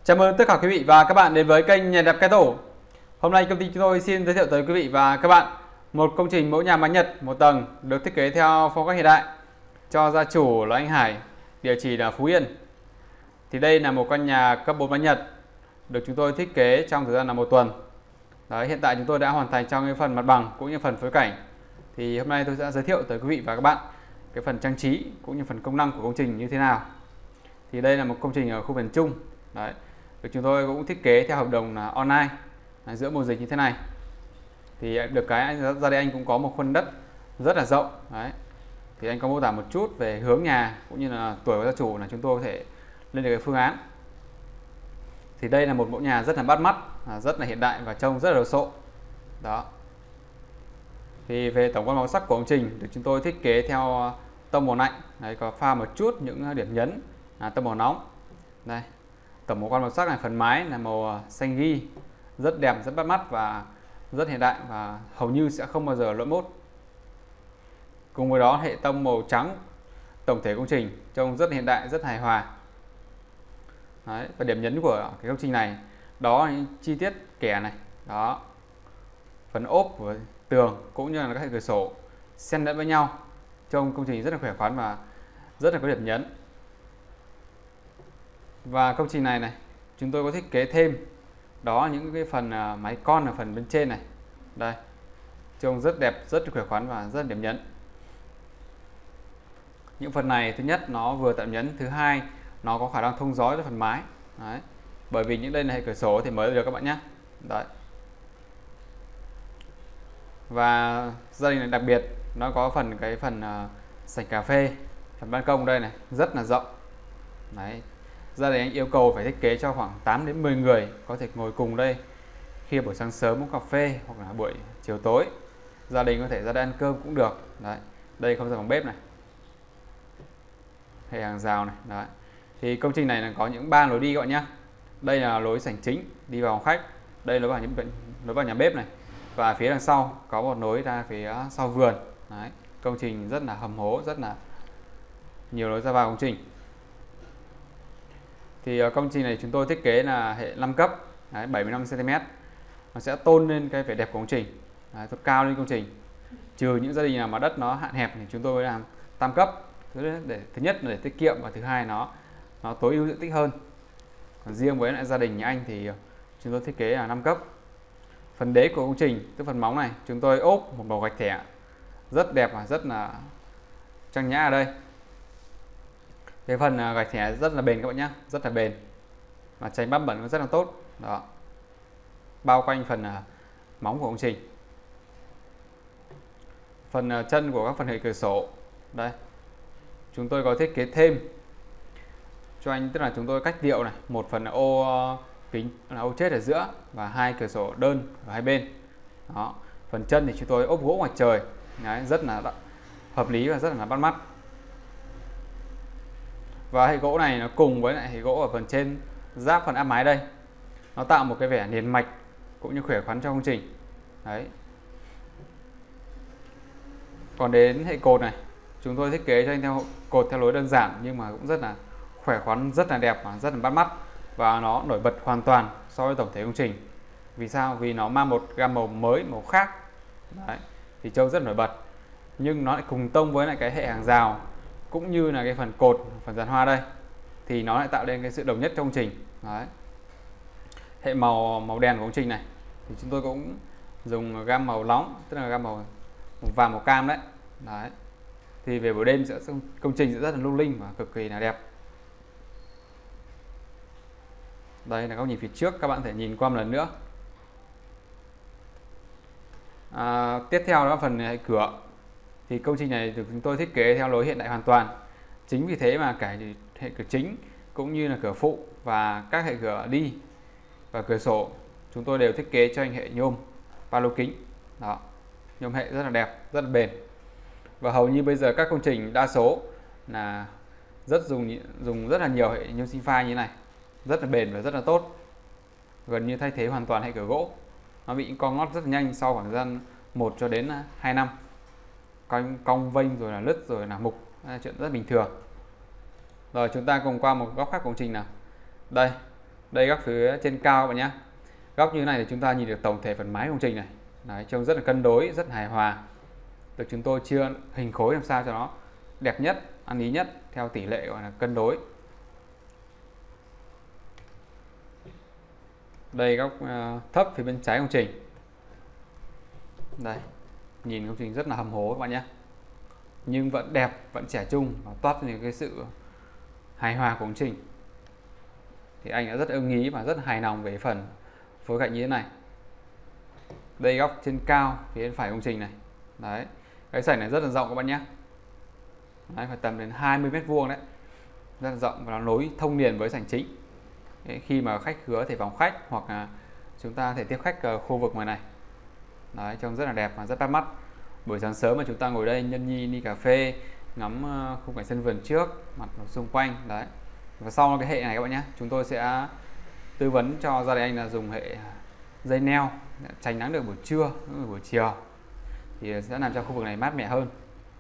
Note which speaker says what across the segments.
Speaker 1: Chào mừng tất cả quý vị và các bạn đến với kênh Nhà đẹp cái tổ. Hôm nay công ty chúng tôi xin giới thiệu tới quý vị và các bạn một công trình mẫu nhà mái Nhật một tầng được thiết kế theo phong cách hiện đại cho gia chủ là anh Hải, địa chỉ là Phú Yên. Thì đây là một căn nhà cấp 4 mái Nhật được chúng tôi thiết kế trong thời gian là 1 tuần. Đấy, hiện tại chúng tôi đã hoàn thành trong cái phần mặt bằng cũng như phần phối cảnh. Thì hôm nay tôi sẽ giới thiệu tới quý vị và các bạn cái phần trang trí cũng như phần công năng của công trình như thế nào. Thì đây là một công trình ở khu miền Trung. Đấy, được chúng tôi cũng thiết kế theo hợp đồng là online giữa mùa dịch như thế này. Thì được cái ra đây anh cũng có một khuôn đất rất là rộng. Đấy, thì anh có mô tả một chút về hướng nhà cũng như là tuổi của gia chủ là chúng tôi có thể lên được cái phương án. Thì đây là một mẫu nhà rất là bắt mắt, rất là hiện đại và trông rất là đồ sộ. Đó. Thì về tổng quan màu sắc của công trình được chúng tôi thiết kế theo tông màu lạnh. Đấy, có pha một chút những điểm nhấn là tông màu nóng. Đây, tổng màu quan màu sắc này, phần mái là màu xanh ghi, rất đẹp, rất bắt mắt và rất hiện đại và hầu như sẽ không bao giờ lỗi mốt. Cùng với đó hệ tông màu trắng tổng thể công trình trông rất hiện đại, rất hài hòa. Đấy, và điểm nhấn của cái công trình này đó là những chi tiết kẻ này, đó, phần ốp của tường cũng như là các hệ cửa sổ xen lẫn với nhau, trông công trình rất là khỏe khoắn và rất là có điểm nhấn. Và công trình này chúng tôi có thiết kế thêm đó những cái phần máy con ở phần bên trên này, đây, trông rất đẹp, rất khỏe khoắn và rất điểm nhấn. Những phần này thứ nhất nó vừa tạo nhấn, thứ hai nó có khả năng thông gió cho phần mái. Đấy, bởi vì những đây là hệ cửa sổ thì mới được các bạn nhé. Đấy. Và gia đình này đặc biệt nó có phần sảnh cà phê, phần ban công đây này rất là rộng. Đấy, gia đình anh yêu cầu phải thiết kế cho khoảng 8 đến 10 người có thể ngồi cùng đây khi buổi sáng sớm uống cà phê hoặc là buổi chiều tối gia đình có thể ra đây ăn cơm cũng được. Đấy, đây không gian phòng bếp này, hệ hàng rào này. Đấy, thì công trình này là có những 3 lối đi các bạn nhé. Đây là lối sảnh chính đi vào phòng khách, đây lối vào nhà bếp này, và phía đằng sau có một lối ra phía sau vườn. Đấy, công trình rất là hầm hố, rất là nhiều lối ra vào công trình. Thì công trình này chúng tôi thiết kế là hệ 5 cấp, 75 cm. Nó sẽ tôn lên cái vẻ đẹp của công trình, tôn cao lên công trình. Trừ những gia đình nào mà đất nó hạn hẹp thì chúng tôi mới làm tam cấp. Thứ nhất là để tiết kiệm và thứ hai nó tối ưu diện tích hơn. Còn riêng với lại gia đình nhà anh thì chúng tôi thiết kế là 5 cấp. Phần đế của công trình, tức phần móng này, chúng tôi ốp một màu gạch thẻ rất đẹp và rất là trang nhã ở đây. Cái phần gạch thẻ rất là bền các bạn nhé, rất là bền và tránh bám bẩn rất là tốt. Đó, bao quanh phần móng của công trình. Phần chân của các phần hệ cửa sổ đây chúng tôi có thiết kế thêm cho anh, tức là chúng tôi cách điệu này, một phần ô kính là ô chết ở giữa và 2 cửa sổ đơn ở hai bên. Đó, phần chân thì chúng tôi ốp gỗ ngoài trời. Đấy, rất là hợp lý và rất là bắt mắt. Và hệ gỗ này nó cùng với lại hệ gỗ ở phần trên giáp phần áp mái đây, nó tạo một cái vẻ liền mạch cũng như khỏe khoắn cho công trình. Đấy. Còn đến hệ cột này, chúng tôi thiết kế cho anh theo cột theo lối đơn giản nhưng mà cũng rất là khỏe khoắn, rất là đẹp và rất là bắt mắt, và nó nổi bật hoàn toàn so với tổng thể công trình. Vì sao? Vì nó mang một gam màu mới, màu khác. Đấy, thì trông rất nổi bật, nhưng nó lại cùng tông với lại cái hệ hàng rào cũng như là cái phần cột, phần dàn hoa đây, thì nó lại tạo nên cái sự đồng nhất trong công trình. Đấy. Hệ màu đèn của công trình này thì chúng tôi cũng dùng gam màu nóng, tức là gam màu vàng, màu cam đấy. Đấy, thì về buổi đêm công trình sẽ rất là lung linh và cực kỳ là đẹp. Đây là góc nhìn phía trước, các bạn thể nhìn qua một lần nữa. Tiếp theo đó là phần hệ cửa. Thì công trình này được chúng tôi thiết kế theo lối hiện đại hoàn toàn. Chính vì thế mà cả hệ cửa chính cũng như là cửa phụ và các hệ cửa đi và cửa sổ chúng tôi đều thiết kế cho anh hệ nhôm palo kính. Đó, nhôm hệ rất là đẹp, rất là bền. Và hầu như bây giờ các công trình đa số là dùng rất là nhiều hệ nhôm sinh phai như thế này, rất là bền và rất là tốt, gần như thay thế hoàn toàn hệ cửa gỗ. Nó bị co ngót rất là nhanh sau khoảng thời gian 1 cho đến 2 năm, cong vênh rồi là lứt rồi là mục, chuyện rất bình thường. Rồi chúng ta cùng qua một góc khác công trình nào. Đây, Đây góc phía trên cao các bạn nhé. Góc như thế này thì chúng ta nhìn được tổng thể phần mái công trình này. Đấy, trông rất là cân đối, rất hài hòa. Được chúng tôi chia hình khối làm sao cho nó đẹp nhất, ăn ý nhất theo tỷ lệ gọi là cân đối. Đây góc thấp phía bên trái công trình. Đây, nhìn công trình rất là hầm hố các bạn nhé, nhưng vẫn đẹp, vẫn trẻ trung và toát lên cái sự hài hòa của công trình. Thì anh đã rất ưng ý và rất hài lòng về phần phối cảnh như thế này. Đây góc trên cao phía bên phải công trình này. Đấy, cái sảnh này rất là rộng các bạn nhé. Đấy, phải tầm đến 20 mét vuông đấy, rất là rộng và nó nối thông liền với sảnh chính. Đấy, khi mà khách khứa thể vào khách hoặc là chúng ta thể tiếp khách ở khu vực ngoài này. Đấy, trông rất là đẹp và rất bắt mắt. Buổi sáng sớm mà chúng ta ngồi đây nhâm nhi ly cà phê, ngắm khung cảnh sân vườn trước, mặt xung quanh. Đấy. Và sau cái hệ này các bạn nhé, chúng tôi sẽ tư vấn cho gia đình anh là dùng hệ dây neo, tránh nắng được buổi trưa, buổi chiều thì sẽ làm cho khu vực này mát mẻ hơn.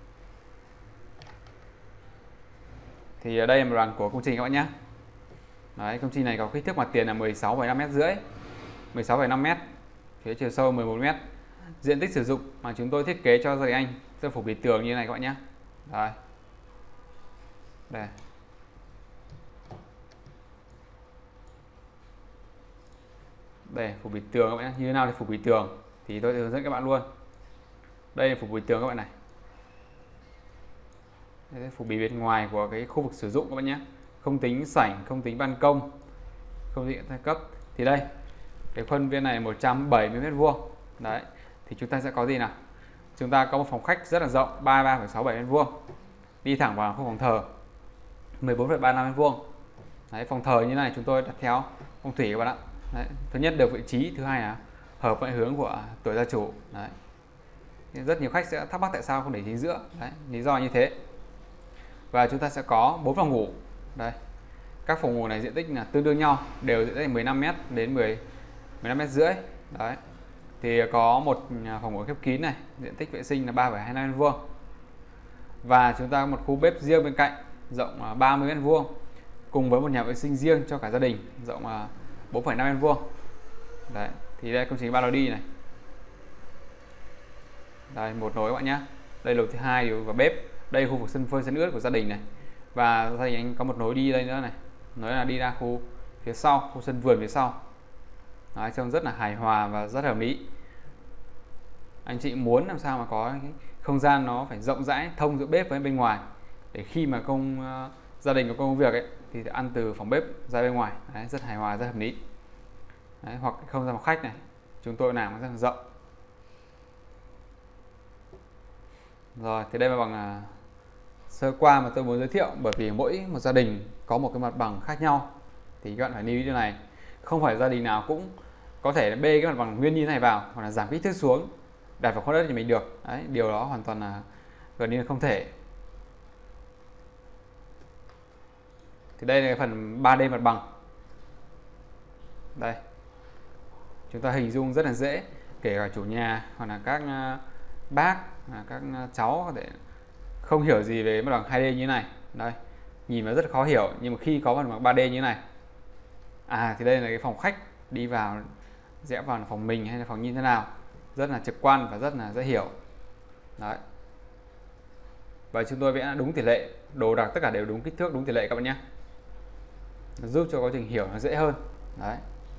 Speaker 1: Thì ở đây là một đoạn của công trình các bạn nhé. Đấy, công trình này có kích thước mặt tiền là 16,5 m rưỡi, 16,5 m, phía chiều sâu 11 m. Diện tích sử dụng mà chúng tôi thiết kế cho gia đình anh sẽ phủ bì tường như này các bạn nhé. Đây. Đây. Đây, phủ bì tường các bạn nhé. Như thế nào thì phủ bì tường thì tôi sẽ hướng dẫn các bạn luôn. Đây là phủ bì tường các bạn này. Đây là phủ bì bên ngoài của cái khu vực sử dụng các bạn nhé. Không tính sảnh, không tính ban công, không tính thang cấp. Thì đây, cái khuôn viên này 170 m². Đấy, thì chúng ta sẽ có gì nào? Chúng ta có một phòng khách rất là rộng, 33,67 m². Đi thẳng vào khu phòng thờ 14,35 m². Đấy, phòng thờ như này chúng tôi đặt theo phong thủy các bạn ạ. Đấy, thứ nhất được vị trí, thứ hai là hợp với hướng của tuổi gia chủ. Đấy. Rất nhiều khách sẽ thắc mắc tại sao không để chính giữa. Đấy, lý do như thế. Và chúng ta sẽ có 4 phòng ngủ. Đây. Các phòng ngủ này diện tích là tương đương nhau, đều diện tích 15 m đến 15 m rưỡi. Đấy. Thì có một phòng ngủ khép kín này, diện tích vệ sinh là 3,25 m². Và chúng ta có một khu bếp riêng bên cạnh, rộng 30 m², cùng với một nhà vệ sinh riêng cho cả gia đình, rộng 4,5 m². Đấy, thì đây công trình 3 lối đi này. Đây, một lối các bạn nhé. Đây lối thứ hai và bếp. Đây khu vực sân phơi sân ướt của gia đình này. Và gia đình anh có một lối đi đây nữa này. Nói là đi ra khu phía sau, khu sân vườn phía sau. Đấy, trông rất là hài hòa và rất hợp lý. Anh chị muốn làm sao mà có cái không gian nó phải rộng rãi, thông giữa bếp với bên ngoài, để khi mà gia đình có công việc ấy thì ăn từ phòng bếp ra bên ngoài. Đấy, rất hài hòa, rất hợp lý. Đấy, hoặc không gian phòng khách này chúng tôi làm rất là rộng. Rồi, thì đây là bằng sơ qua mà tôi muốn giới thiệu, bởi vì mỗi một gia đình có một cái mặt bằng khác nhau thì các bạn phải lưu ý điều này. Không phải gia đình nào cũng có thể bê cái mặt bằng nguyên như thế này vào hoặc là giảm kích thước xuống đặt vào kho đất thì mình được. Đấy, điều đó hoàn toàn là gần như là không thể. Thì đây là phần 3D mặt bằng. Đây, chúng ta hình dung rất là dễ, kể cả chủ nhà hoặc là các bác, các cháu có thể không hiểu gì về mặt bằng 2D như thế này. Đây, nhìn nó rất khó hiểu, nhưng mà khi có mặt bằng 3D như thế này, thì đây là cái phòng khách, đi vào rẽ vào phòng mình hay là phòng như thế nào, rất là trực quan và rất là dễ hiểu. Đấy. Và chúng tôi vẽ đúng tỷ lệ, đồ đạc tất cả đều đúng kích thước, đúng tỷ lệ các bạn nhé, giúp cho quá trình hiểu nó dễ hơn. Đấy.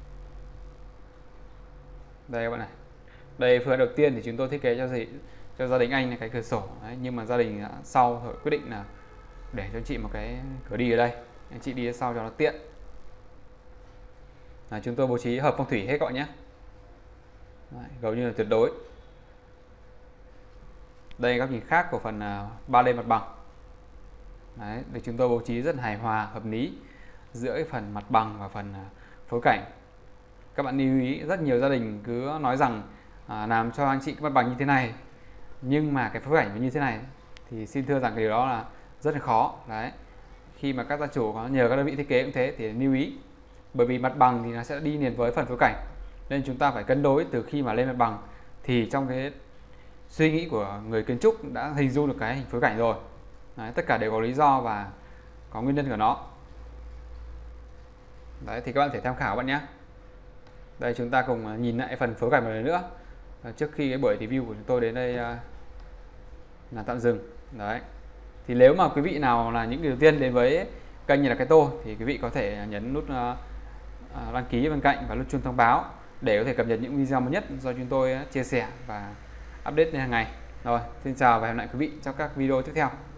Speaker 1: Đây các bạn này. Đây phương án đầu tiên thì chúng tôi thiết kế cho gia đình anh là cái cửa sổ. Đấy, nhưng mà gia đình sau rồi quyết định là để cho anh chị một cái cửa đi ở đây, anh chị đi sau cho nó tiện. Chúng tôi bố trí hợp phong thủy hết các bạn nhé. Đấy, gần như là tuyệt đối. Đây góc nhìn khác của phần 3D mặt bằng. Đấy, để chúng tôi bố trí rất hài hòa, hợp lý giữa cái phần mặt bằng và phần phối cảnh. Các bạn lưu ý, rất nhiều gia đình cứ nói rằng làm cho anh chị cái mặt bằng như thế này, nhưng mà cái phối cảnh như thế này, thì xin thưa rằng cái điều đó là rất là khó. Đấy, khi mà các gia chủ có nhờ các đơn vị thiết kế cũng thế thì lưu ý, bởi vì mặt bằng thì nó sẽ đi liền với phần phối cảnh, nên chúng ta phải cân đối từ khi mà lên mặt bằng. Thì trong cái suy nghĩ của người kiến trúc đã hình dung được cái hình phối cảnh rồi. Đấy, tất cả đều có lý do và có nguyên nhân của nó. Đấy thì các bạn thể tham khảo bạn nhé. Đây chúng ta cùng nhìn lại phần phối cảnh một lần nữa trước khi cái buổi review của chúng tôi đến đây là tạm dừng. Đấy thì nếu mà quý vị nào là những người đầu tiên đến với kênh Nhật Đạt Cây Tô thì quý vị có thể nhấn nút đăng ký bên cạnh và nút chuông thông báo để có thể cập nhật những video mới nhất do chúng tôi chia sẻ và update hàng ngày. Rồi, xin chào và hẹn gặp lại quý vị trong các video tiếp theo.